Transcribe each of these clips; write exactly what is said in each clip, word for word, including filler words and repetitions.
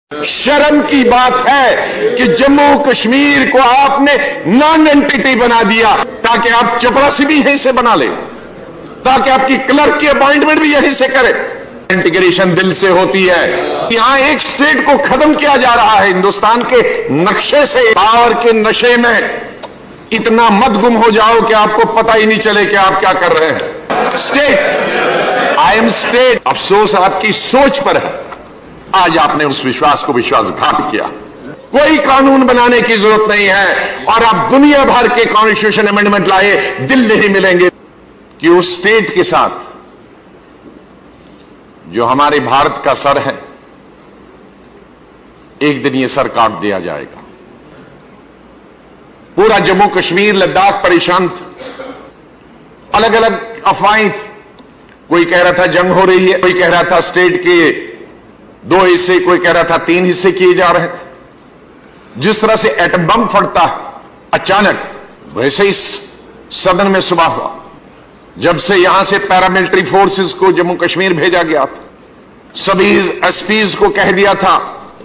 شرم کی بات ہے کہ جموں کشمیر کو آپ نے نان اینٹیٹی بنا دیا تاکہ آپ چپراسی بھی یہیں سے بنا لیں، تاکہ آپ کی کلرک کی اپائنٹمنٹ بھی یہیں سے کرے۔ انٹیگریشن دل سے ہوتی ہے۔ یہاں ایک سٹیٹ کو ختم کیا جا رہا ہے ہندوستان کے نقشے سے۔ پاور کے نشے میں اتنا مت گم ہو جاؤ کہ آپ کو پتہ ہی نہیں چلے کہ آپ کیا کر رہے ہیں۔ سٹیٹ آئی ایم سٹیٹ، افسوس آپ کی سوچ پر ہے۔ آج آپ نے اس وشواس کو وشواس گھات کیا۔ کوئی قانون بنانے کی ضرورت نہیں ہے، اور آپ دنیا بھر کے کانسٹیٹیوشن امینڈمنٹ لائے دل نہیں ملیں گے کہ اس سٹیٹ کے ساتھ جو ہمارے بھارت کا سر ہے، ایک دن یہ سر کاٹ دیا جائے گا۔ پورا جموں کشمیر لداخ پریشان تھا، الگ الگ افواہیں تھی۔ کوئی کہہ رہا تھا جنگ ہو رہی ہے، کوئی کہہ رہا تھا سٹیٹ کے دو حصے، کوئی کہہ رہا تھا تین حصے کیے جا رہے تھے۔ جس طرح سے ایٹم بم پھٹتا اچانک، ویسے ہی صدر میں صبح ہوا جب سے یہاں سے پیراملٹری فورسز کو جموں کشمیر بھیجا گیا تھا۔ سبھی ایس پیز کو کہہ دیا تھا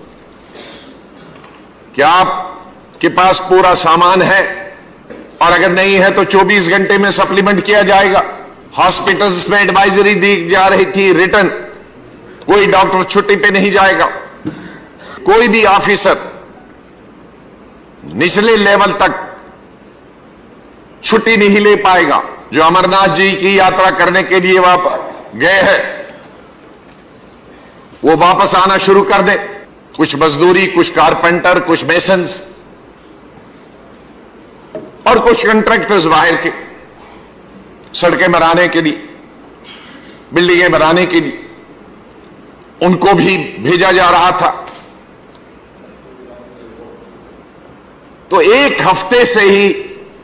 کہ آپ کے پاس پورا سامان ہے، اور اگر نہیں ہے تو چوبیس گھنٹے میں سپلیمنٹ کیا جائے گا۔ ہاسپٹلز میں ایڈوائزری دی جا رہی تھی ریٹن، کوئی ڈاکٹر چھٹی پہ نہیں جائے گا، کوئی بھی آفیسر نچلے لیول تک چھٹی نہیں لے پائے گا۔ جو امرناتھ جی کی یاترا کرنے کے لیے واپس گئے ہیں وہ واپس آنا شروع کر دیں۔ کچھ مزدوری، کچھ کارپینٹر، کچھ میسنز اور کچھ کنٹریکٹرز باہر کے، سڑکیں بنانے کے لیے، بلڈنگیں بنانے کے لیے، ان کو بھی بھیجا جا رہا تھا۔ تو ایک ہفتے سے ہی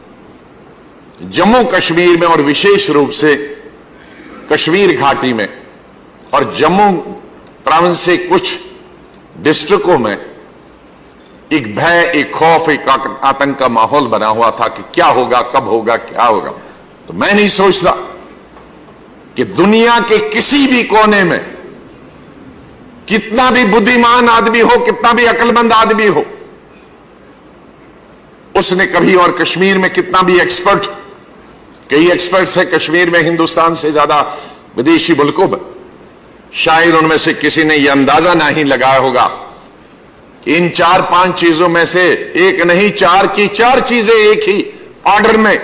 جموں کشمیر میں، اور وشیش روپ سے کشمیر گھاٹی میں اور جموں پروونس سے کچھ ڈسٹرکوں میں ایک بھے، ایک خوف، ایک آتنک کا ماحول بنا ہوا تھا کہ کیا ہوگا، کب ہوگا، کیا ہوگا۔ تو میں نہیں سوچتا کہ دنیا کے کسی بھی کونے میں کتنا بھی بدھیمان آدمی ہو، کتنا بھی عقل مند آدمی ہو، اس نے کبھی، اور کشمیر میں کتنا بھی ایکسپرٹ، کئی ایکسپرٹس ہیں کشمیر میں ہندوستان سے زیادہ ودیشی ملکوں میں، شاید ان میں سے کسی نے یہ اندازہ نہیں لگایا ہوگا کہ ان چار پانچ چیزوں میں سے ایک نہیں، چار کی چار چیزیں ایک ہی آرڈر میں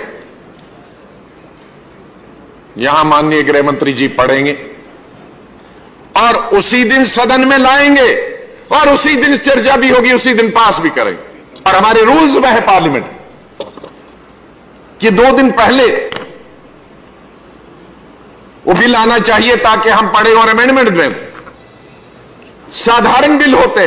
یہاں ماننیے گرہ منتری جی پڑھیں گے، اور اسی دن سدن میں لائیں گے، اور اسی دن چرچا بھی ہوگی، اسی دن پاس بھی کریں گے۔ اور ہمارے رولز میں ہے پارلیمنٹ کہ دو دن پہلے وہ بل آنا چاہیے تاکہ ہم پڑھیں اور امینڈمنٹ دیں۔ سادھارن بل ہوتے،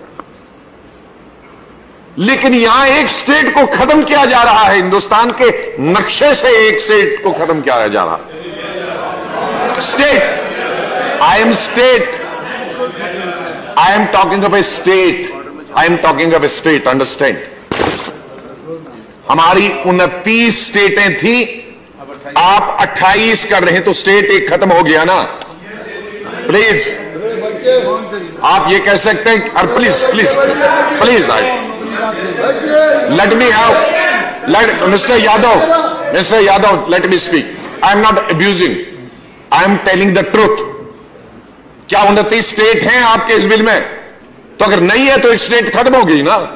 لیکن یہاں ایک سٹیٹ کو ختم کیا جا رہا ہے، ہندوستان کے نقشے سے ایک سٹیٹ کو ختم کیا جا رہا ہے۔ State I am state. I am talking of a state. I am talking of a state. Understand? ہماری انتیس سٹیٹیں تھیں، آپ اٹھائیس کر رہے ہیں، تو سٹیٹ ایک ختم ہو گیا نا۔ پلیز آپ یہ کہہ سکتے ہیں، اور please please please let me have mister Yadav mister Yadav let me speak. I am not abusing, I am telling the truth. کیا انتیس سٹیٹ ہیں آپ کے اس بل میں؟ تو اگر نہیں ہے تو ایک سٹیٹ ختم ہو گئی نا۔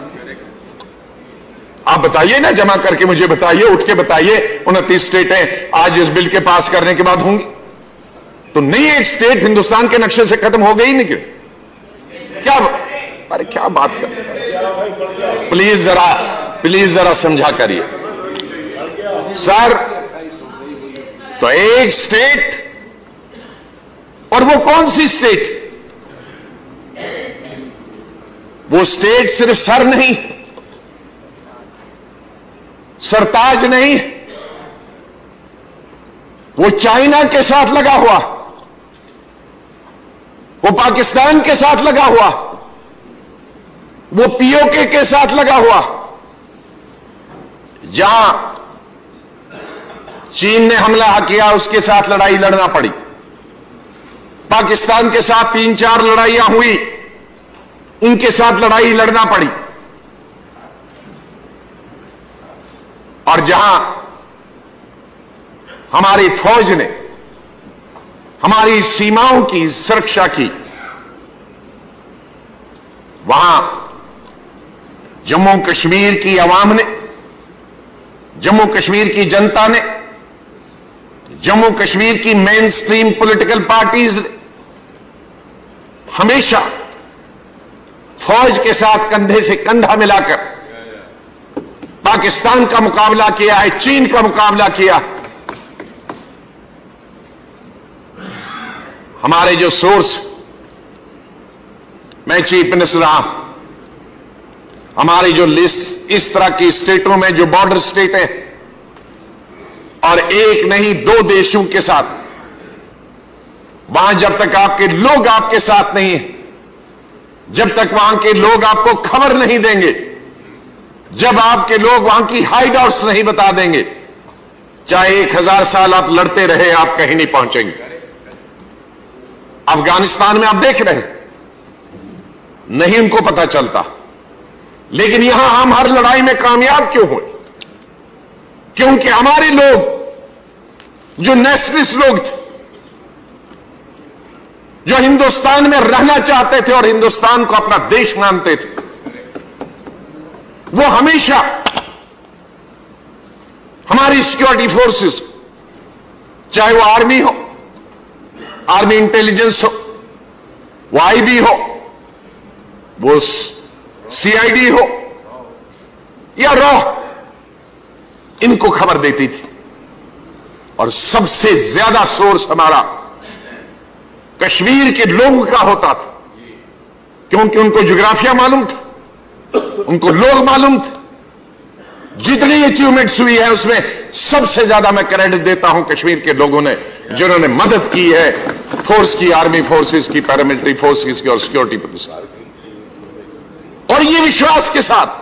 آپ بتائیے نا، جمع کر کے مجھے بتائیے، اٹھ کے بتائیے انتیس سٹیٹیں آج اس بل کے پاس کرنے کے بعد ہوں گی تو نہیں ایک سٹیٹ ہندوستان کے نقشے سے ختم ہو گئی نہیں؟ کیا ارے کیا بات کرتے ہیں؟ پلیز ذرا پلیز ذرا سمجھا کریے سر۔ تو ایک سٹیٹ، اور وہ کون سی سٹیٹ؟ وہ سٹیٹ صرف سر نہیں، سرتاج نہیں، وہ چائنا کے ساتھ لگا ہوا، وہ پاکستان کے ساتھ لگا ہوا، وہ پی او کے کے ساتھ لگا ہوا۔ جہاں چین نے حملہ کیا اس کے ساتھ لڑائی لڑنا پڑی، پاکستان کے ساتھ تین چار لڑائیاں ہوئی، ان کے ساتھ لڑائی لڑنا پڑی، اور جہاں ہماری فوج نے ہماری سیماؤں کی سرکشا کی، وہاں جموں کشمیر کی عوام نے، جموں کشمیر کی جنتا نے، جموں کشمیر کی مین سٹریم پولیٹیکل پارٹیز نے ہمیشہ فوج کے ساتھ کندھے سے کندھا ملا کر پاکستان کا مقابلہ کیا ہے، چین کا مقابلہ کیا۔ ہمارے جو سورس، میں چیف منسٹر رہا، ہماری جو لسٹ اس طرح کی اسٹیٹوں میں جو بارڈر اسٹیٹ ہیں، اور ایک نہیں دو دیشوں کے ساتھ، وہاں جب تک آپ کے لوگ آپ کے ساتھ نہیں ہیں، جب تک وہاں کے لوگ آپ کو خبر نہیں دیں گے، جب آپ کے لوگ وہاں کی ہائیڈ آؤٹس نہیں بتا دیں گے، چاہے ایک ہزار سال آپ لڑتے رہے، آپ کہیں نہیں پہنچیں گے۔ افغانستان میں آپ دیکھ رہے ہیں، نہیں ان کو پتا چلتا، لیکن یہاں ہم ہر لڑائی میں کامیاب کیوں ہوئے؟ کیونکہ ہمارے لوگ جو نیشنلسٹ لوگ تھے، جو ہندوستان میں رہنا چاہتے تھے اور ہندوستان کو اپنا دیش مانتے تھے، وہ ہمیشہ ہماری سیکورٹی فورسز، چاہے وہ آرمی ہو، آرمی انٹیلیجنس ہو، وہ آئی بی ہو، وہ سی آئی ڈی ہو یا رو، ان کو خبر دیتی تھی۔ اور سب سے زیادہ سورس ہمارا کشمیر کے لوگوں کا ہوتا تھا، کیونکہ ان کو جغرافیہ معلوم تھا، ان کو لوگ معلوم تھے۔ جتنی اچیومنٹس ہوئی ہے اس میں سب سے زیادہ میں کریڈٹ دیتا ہوں کشمیر کے لوگوں نے، جنہوں نے مدد کی ہے فورس کی، آرمی فورسز کی، پیراملٹری فورسز کی اور سیکورٹی پولیس، اور یہ وشواس کے ساتھ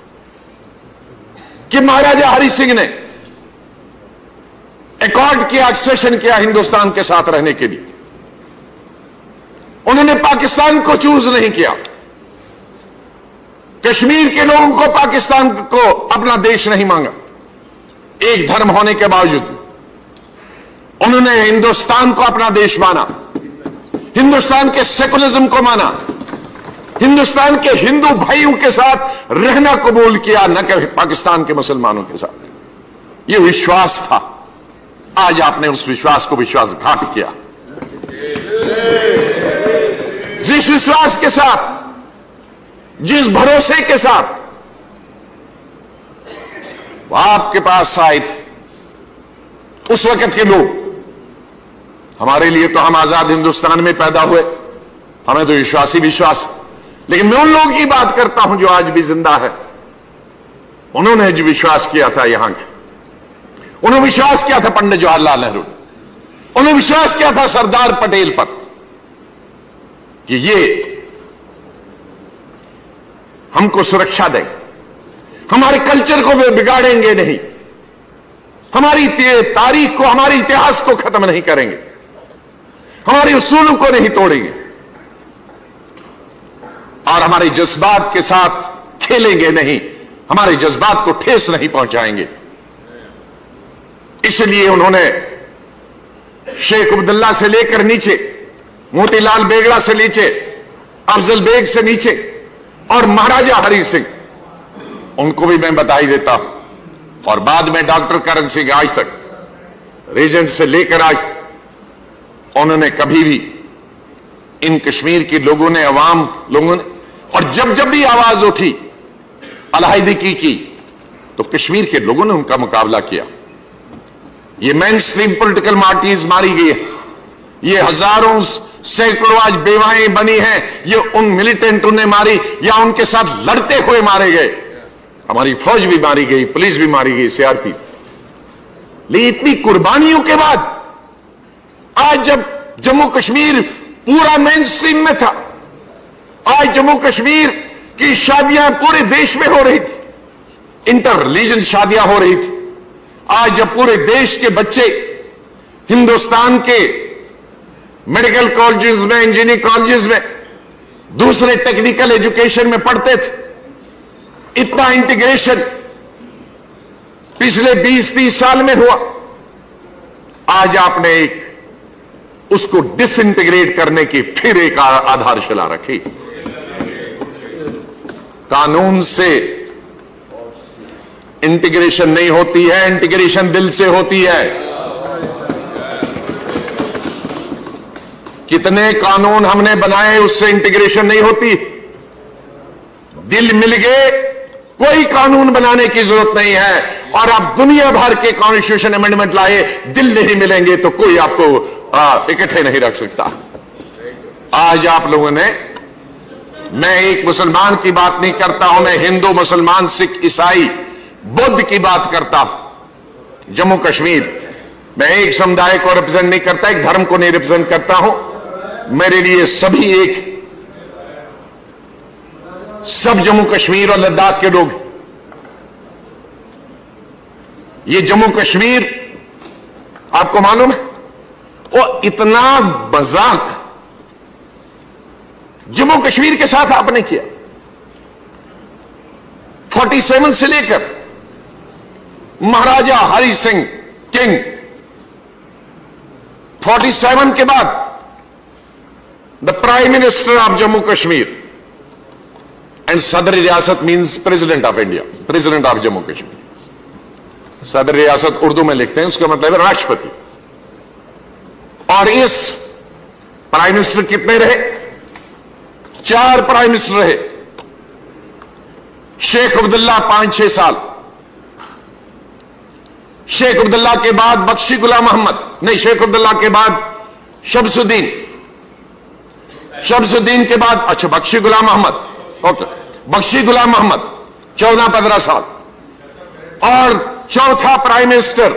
کہ مہاراجا ہری سنگھ نے ایکارڈ کیا، ایکسیشن کیا ہندوستان کے ساتھ رہنے کے لیے، انہوں نے پاکستان کو چوز نہیں کیا، کشمیر کے لوگوں کو پاکستان کو اپنا دیش نہیں مانگا، ایک دھرم ہونے کے باوجود انہوں نے ہندوستان کو اپنا دیش مانا، ہندوستان کے سیکولرزم کو مانا، ہندوستان کے ہندو بھائیوں کے ساتھ رہنا قبول کیا، نہ کہ پاکستان کے مسلمانوں کے ساتھ۔ یہ وشواس تھا، آج آپ نے اس وشواس کو وشواس گھات کیا۔ جس وشواس کے ساتھ، جس بھروسے کے ساتھ وہ آپ کے پاس آئے تھے اس وقت کے لوگ، ہمارے لیے تو ہم آزاد ہندوستان میں پیدا ہوئے، ہمیں تو وشواس ہی وشواس، لیکن میں ان لوگوں کی بات کرتا ہوں جو آج بھی زندہ ہے۔ انہوں نے جو وشواس کیا تھا یہاں کے، انہوں نے وشواس کیا تھا پنڈت جواہر لال نہرو، انہوں نے وشواس کیا تھا سردار پٹیل پر کہ یہ ہم کو سرکشا دیں گے، ہمارے کلچر کو بگاڑیں گے نہیں، ہماری تاریخ کو، ہماری اتہاس کو ختم نہیں کریں گے، ہمارے اصولوں کو نہیں توڑیں گے، اور ہمارے جذبات کے ساتھ کھیلیں گے نہیں، ہمارے جذبات کو ٹھیس نہیں پہنچائیں گے۔ اس لیے انہوں نے شیخ عبداللہ سے لے کر نیچے، موتی لال بیگڑا سے نیچے، افضل بیگ سے نیچے، اور مہاراجا ہری سنگھ، ان کو بھی میں بتائی دیتا ہوں، اور بعد میں ڈاکٹر کرن سنگھ، آج تک ریجنٹ سے لے کر آج تک انہوں نے کبھی بھی ان کشمیر کے لوگوں نے، عوام لوگوں نے، اور جب جب بھی آواز اٹھی علیحدگی کی تو کشمیر کے لوگوں نے ان کا مقابلہ کیا۔ یہ مین سٹریم پولیٹیکل پارٹیز ماری گئی ہے، یہ ہزاروں سینکڑوں آج بیوائیں بنی ہیں، یہ ان ملیٹنٹوں نے ماری یا ان کے ساتھ لڑتے ہوئے مارے گئے۔ ہماری فوج بھی ماری گئی، پولیس بھی ماری گئی، سی آر پی۔ لیکن اتنی قربانیوں کے بعد آج جب جموں کشمیر پورا مین سٹریم میں تھا، آج جموں کشمیر کی شادیاں پورے دیش میں ہو رہی تھی، انٹر ریلیجن شادیاں ہو رہی تھی، آج جب پورے دیش کے بچے ہندوستان کے میڈیکل کالجز میں، انجینئرنگ کالجز میں दूसरे टेक्निकल एजुकेशन में पढ़ते थे। इतना इंटीग्रेशन पिछले बीस तीस साल में हुआ। आज आपने एक उसको डिसइंटीग्रेट करने की फिर एक आधारशिला रखी। कानून से इंटीग्रेशन नहीं होती है, इंटीग्रेशन दिल से होती है। कितने कानून हमने बनाए, उससे इंटीग्रेशन नहीं होती। दिल मिल गए, कोई कानून बनाने की जरूरत नहीं है। और आप दुनिया भर के कॉन्स्टिट्यूशन अमेंडमेंट लाए, दिल नहीं मिलेंगे तो कोई आपको इकट्ठे नहीं रख सकता। आज आप लोगों ने, मैं एक मुसलमान की बात नहीं करता हूं, मैं हिंदू, मुसलमान, सिख, ईसाई, बुद्ध की बात करता हूं। जम्मू कश्मीर, मैं एक समुदाय को रिप्रेजेंट नहीं करता, एक धर्म को नहीं रिप्रेजेंट करता हूं। मेरे लिए सभी एक, सब जम्मू कश्मीर और लद्दाख के लोग। ये जम्मू कश्मीर आपको मालूम है, वो इतना मजाक जम्मू कश्मीर के साथ आपने किया। सैंतालीस से लेकर महाराजा हरि सिंह किंग, सैंतालीस के बाद the prime minister of Jammu Kashmir and सदर रियासत means president of India, president of Jammu Kashmir. सदर रियासत उर्दू में लिखते हैं, उसका मतलब है राष्ट्रपति। और इस प्राइम मिनिस्टर कितने रहे? चार प्राइम मिनिस्टर रहे। शेख अब्दुल्ला पांच छह साल, शेख अब्दुल्ला के बाद बख्शी गुलाम मोहम्मद, नहीं, शेख अब्दुल्ला के बाद शमसुद्दीन, शमसुद्दीन के बाद, अच्छा, बख्शी गुलाम मोहम्मद, ओके, बख्शी गुलाम मोहम्मद चौदह पंद्रह साल। और चौथा प्राइम मिनिस्टर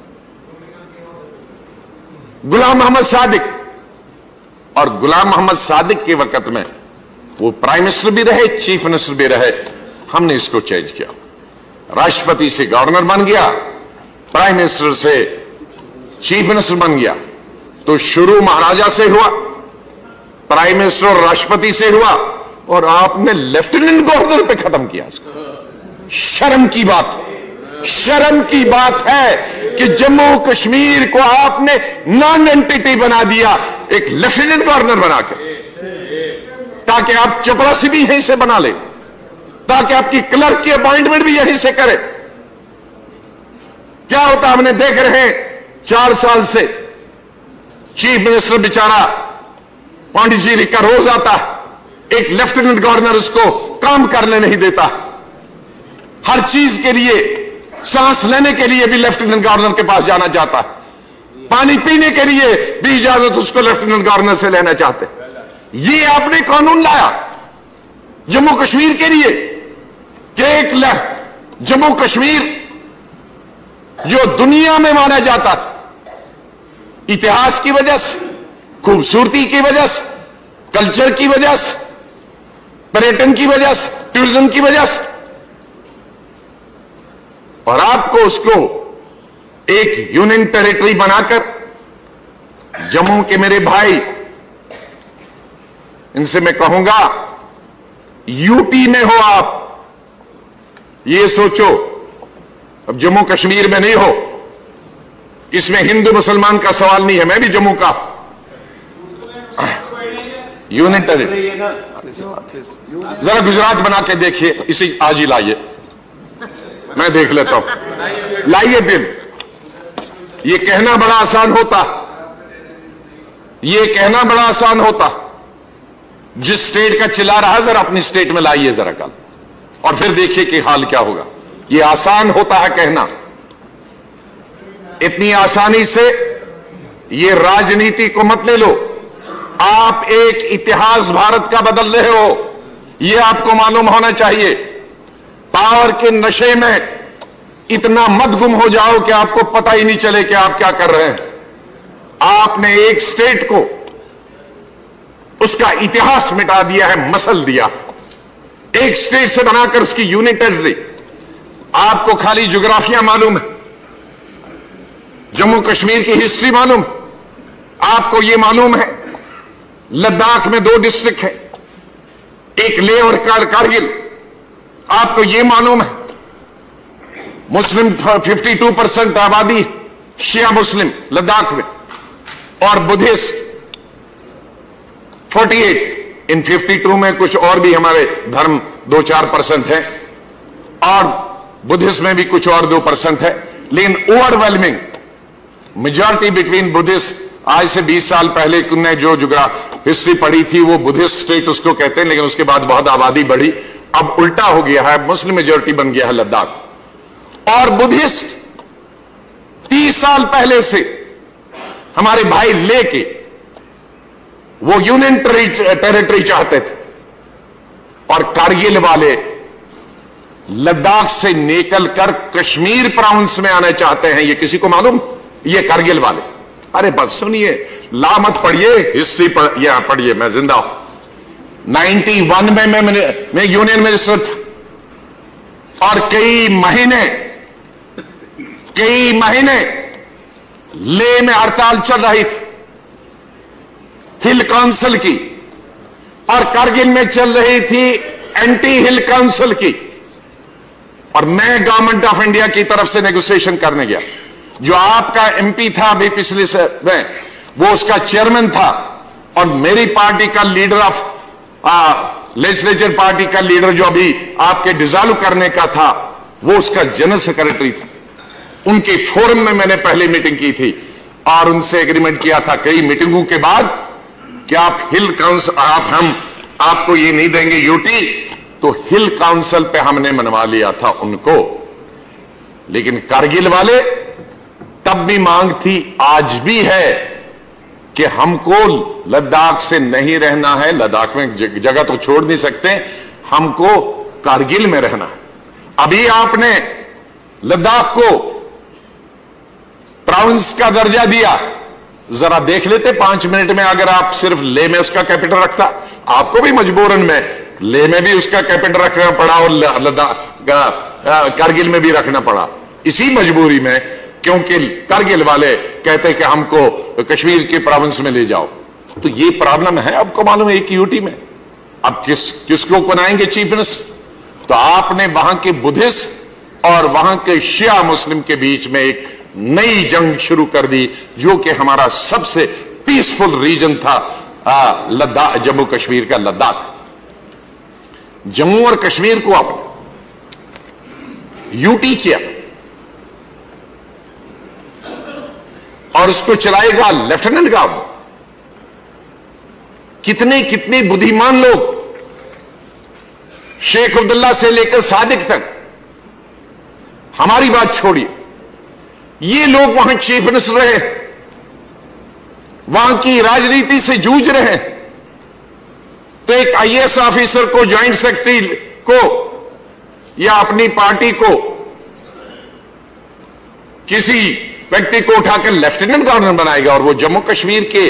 गुलाम मोहम्मद सादिक। और गुलाम मोहम्मद सादिक के वक्त में वो प्राइम मिनिस्टर भी रहे, चीफ मिनिस्टर भी रहे। हमने इसको चेंज किया, राष्ट्रपति से गवर्नर बन गया, प्राइम मिनिस्टर से चीफ मिनिस्टर बन गया। तो शुरू महाराजा से हुआ, प्राइम मिनिस्टर और राष्ट्रपति से हुआ, और आपने लेफ्टिनेंट गवर्नर पे खत्म किया इसको। शर्म की बात, शर्म की बात है कि जम्मू कश्मीर को आपने नॉन एंटिटी बना दिया, एक लेफ्टिनेंट गवर्नर बनाकर, ताकि आप चपरासी भी यहीं से बना ले, ताकि आपकी क्लर्क की अपॉइंटमेंट भी यहीं से करे। क्या होता हमने देख रहे हैं, चार साल से चीफ मिनिस्टर बेचारा पांडिचेरी का रोज आता, एक लेफ्टिनेंट गवर्नर उसको काम करने नहीं देता। हर चीज के लिए, सांस लेने के लिए भी लेफ्टिनेंट गवर्नर के पास जाना चाहता, पानी पीने के लिए भी इजाजत उसको लेफ्टिनेंट गवर्नर से लेना चाहते। ये आपने कानून लाया जम्मू कश्मीर के लिए कि एक जम्मू कश्मीर जो दुनिया में माना जाता था, इतिहास की वजह से, खूबसूरती की वजह से, कल्चर की वजह से, पर्यटन की वजह से, टूरिज्म की वजह से, और आपको उसको एक यूनियन टेरिटरी बनाकर, जम्मू के मेरे भाई, इनसे मैं कहूंगा, यूटी में हो आप, ये सोचो, अब जम्मू कश्मीर में नहीं हो। इसमें हिंदू मुसलमान का सवाल नहीं है, मैं भी जम्मू का यूनियन टेरिटरी। जरा गुजरात बना के देखिए, इसी आज ही लाइए, मैं देख लेता हूं, लाइए बिल। ये कहना बड़ा आसान होता, ये कहना बड़ा आसान होता। जिस स्टेट का चिल्ला रहा, जरा अपनी स्टेट में लाइए जरा कल, और फिर देखिए कि हाल क्या होगा। ये आसान होता है कहना, इतनी आसानी से ये राजनीति को मत ले लो। आप एक इतिहास भारत का बदल रहे हो, ये आपको मालूम होना चाहिए। पावर के नशे में इतना मत गुम हो जाओ कि आपको पता ही नहीं चले कि आप क्या कर रहे हैं। आपने एक स्टेट को उसका इतिहास मिटा दिया है, मसल दिया, एक स्टेट से बनाकर उसकी यूनियन टेरिटरी। आपको खाली ज्योग्राफिया मालूम है, जम्मू कश्मीर की हिस्ट्री मालूम, आपको यह मालूम है लद्दाख में दो डिस्ट्रिक्ट हैं, ایک لے اور کارگل. آپ کو یہ معلوم ہے مسلم ففٹی ٹو پرسنٹ آبادی شیعہ مسلم لداخ میں, اور بدھسٹ فورٹی ایٹ. ان ففٹی ٹو میں کچھ اور بھی ہمارے دھرم دو چار پرسنٹ ہے, اور بدھسٹ میں بھی کچھ اور دو پرسنٹ ہے, لیکن overwhelming majority between Buddhist. آج سے بیس سال پہلے نے جو جغرافی ہسٹری پڑھی تھی وہ بدھسٹ اسٹیٹ اس کو کہتے ہیں, لیکن اس کے بعد بہت آبادی بڑھی, اب الٹا ہو گیا ہے, مسلم میجورٹی بن گیا ہے لداخ. اور بدھسٹ تیس سال پہلے سے ہمارے بھائی لے کے وہ یونین ٹیریٹری چاہتے تھے, اور کارگل والے لداخ سے نکل کر کشمیر پراونس میں آنا چاہتے ہیں. یہ کسی کو معلوم؟ یہ کارگل والے. ارے بس سنیے, لامت پڑھیے ہسٹری پڑھیے, میں زندہ ہوں. نائنٹی ون میں میں یونین منسٹر تھا, اور کئی مہینے کئی مہینے لے میں ہڑتال چل رہی تھی ہل کونسل کی, اور کارگل میں چل رہی تھی اینٹی ہل کونسل کی. اور میں گورنمنٹ آف انڈیا کی طرف سے نیگوسیشن کرنے گیا. جو آپ کا ایم پی تھا ابھی پچھلے سے میں, وہ اس کا چیئرمین تھا, اور میری پارٹی کا لیڈر آف لیجسلیچر پارٹی کا لیڈر جو ابھی آپ کے ڈیزالو کرنے کا تھا, وہ اس کا جنرل سیکرٹری تھا. ان کے فورم میں میں نے پہلی میٹنگ کی تھی, اور ان سے ایگریمنٹ کیا تھا کئی میٹنگوں کے بعد کہ آپ ہل کاؤنسل, آپ ہم آپ کو یہ نہیں دیں گے یوٹی. تو ہل کاؤنسل پہ ہم نے منوا لیا تھا ان کو. لیکن کارگل والے تب بھی مانگ تھی, آج بھی ہے, کہ ہم کو لداخ سے نہیں رہنا ہے, لداخ میں جگہ تو چھوڑ نہیں سکتے, ہم کو کارگل میں رہنا ہے. ابھی آپ نے لداخ کو پراونس کا درجہ دیا, ذرا دیکھ لیتے پانچ منٹ میں, اگر آپ صرف لے میں اس کا کیپٹل رکھتا. آپ کو بھی مجبوراً میں لے میں بھی اس کا کیپٹل رکھنا پڑا, اور لداخ کارگل میں بھی رکھنا پڑا, اسی مجبوری میں, کیونکہ کارگل والے کہتے کہ ہم کو کشمیر کے پراونس میں لے جاؤ. تو یہ پرابلم ہے, آپ کو معلوم ہے, ایک یوٹی میں. اب کس کس کو بنائیں گے چیف منسٹر؟ تو آپ نے وہاں کے بدھسٹ اور وہاں کے شیعہ مسلم کے بیچ میں ایک نئی جنگ شروع کر دی, جو کہ ہمارا سب سے پیسفل ریجن تھا, لداخ, جموں کشمیر کا لداخ. جموں اور کشمیر کو آپ یوٹی کیا, اور اس کو چلائے گا لیفٹیننٹ گورنر. کتنے کتنے بدھیمان لوگ, شیخ عبداللہ سے لے کر صادق تک, ہماری بات چھوڑیے, یہ لوگ وہاں چیف منسٹر رہے, وہاں کی راجنیتی سے جوجھ رہے. تو ایک آئی ایس آفیسر کو, جوائنٹ سیکرٹری کو, یا اپنی پارٹی کو, کسی ویکتی کو اٹھا کر لیفٹیننٹ گورنر بنائے گا, اور وہ جموں کشمیر کے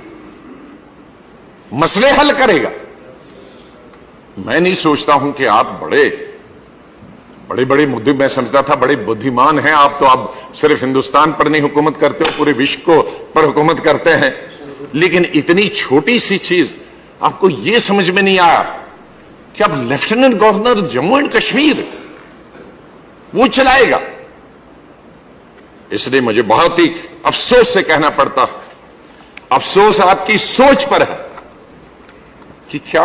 مسئلے حل کرے گا. میں نہیں سوچتا ہوں کہ آپ بڑے بڑے بڑے مدعے, میں سمجھتا تھا بڑے بدھیمان ہیں آپ. تو اب صرف ہندوستان پر نہیں حکومت کرتے ہو, پورے وشو کو پر حکومت کرتے ہیں. لیکن اتنی چھوٹی سی چیز آپ کو یہ سمجھ میں نہیں آیا کہ اب lieutenant governor Jammu and Kashmir وہ چلائے گا. اس لیے مجھے بہت ہی افسوس سے کہنا پڑتا, افسوس آپ کی سوچ پر ہے کہ کیا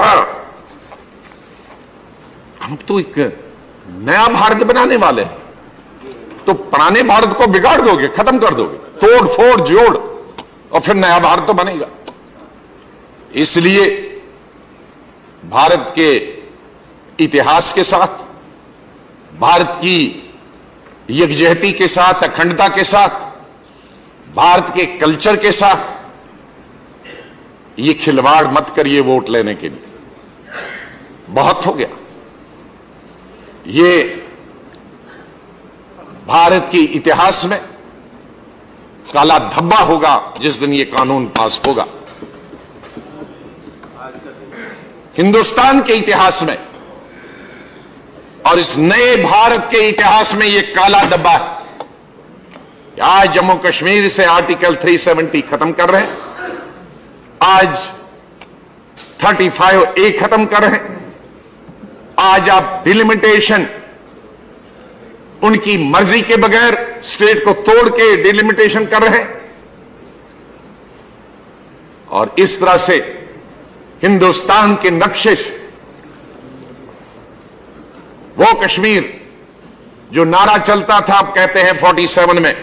ہم تو ایک نیا بھارت بنانے والے ہیں, تو پرانے بھارت کو بگاڑ دو گے, ختم کر دو گے, توڑ پھوڑ جوڑ, اور پھر نیا بھارت تو بنے گا. اس لیے بھارت کے اتہاس کے ساتھ, بھارت کی یکجہتی کے ساتھ, اکھنڈتا کے ساتھ, بھارت کے کلچر کے ساتھ یہ کھلواڑ مت کریے ووٹ لینے کے لیے. بہت ہو گیا. یہ بھارت کی اتہاس میں کالا دھبا ہوگا جس دن یہ قانون پاس ہوگا. ہندوستان کے اتہاس میں اور اس نئے بھارت کے اتہاس میں یہ کالا دھبا ہے. آج جموں کشمیر سے آرٹیکل تین سو ستر ختم کر رہے ہیں, آج تینتیس اے ختم کر رہے ہیں, آج آپ ڈیلیمیٹیشن ان کی مرضی کے بغیر اسٹیٹ کو توڑ کے ڈیلیمیٹیشن کر رہے ہیں، اور اس طرح سے ہندوستان کے نقشے سے وہ کشمیر جو نعرہ چلتا تھا، آپ کہتے ہیں فورٹی سیون میں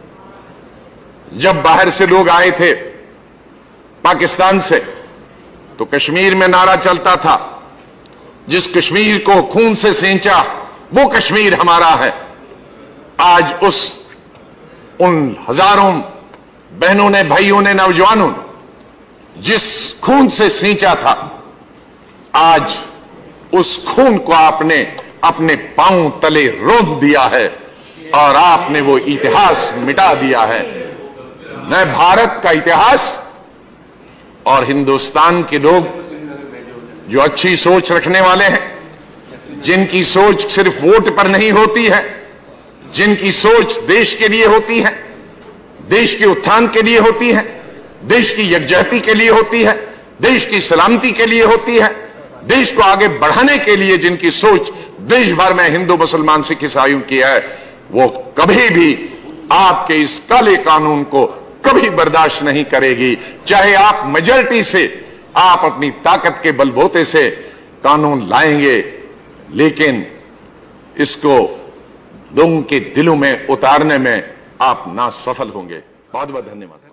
جب باہر سے لوگ آئے تھے پاکستان سے، تو کشمیر میں نعرہ چلتا تھا جس کشمیر کو خون سے سینچا وہ کشمیر ہمارا ہے۔ آج اس ان ہزاروں بہنوں نے، بھائیوں نے، نوجوانوں نے جس خون سے سینچا تھا، آج اس خون کو آپ نے اپنے پاؤں تلے روند دیا ہے اور آپ نے وہ اتہاس مٹا دیا ہے۔ نئے بھارت کا اتہاس، اور ہندوستان کے لوگ جو اچھی سوچ رکھنے والے ہیں، جن کی سوچ صرف ووٹ پر نہیں ہوتی ہے، جن کی سوچ دیش کے لیے ہوتی ہے، دیش کے اتھان کے لیے ہوتی ہے، دیش کی یکجہتی کے لیے ہوتی ہے، دیش کی سلامتی کے لیے ہوتی ہے، دیش کو آگے بڑھانے کے لیے جن کی سوچ دیش بھر میں ہندو، مسلمان، سکھ، عیسائیوں کی ہے، وہ کبھی بھی آپ کے اس کالے قانون کو کبھی برداشت نہیں کرے گی۔ چاہے آپ میجورٹی سے، آپ اپنی طاقت کے بل بوتے سے قانون لائیں گے، لیکن اس کو لوگوں کے دلوں میں اتارنے میں آپ نہ سفل ہوں گے۔ بہت بہت دھنیہ واد۔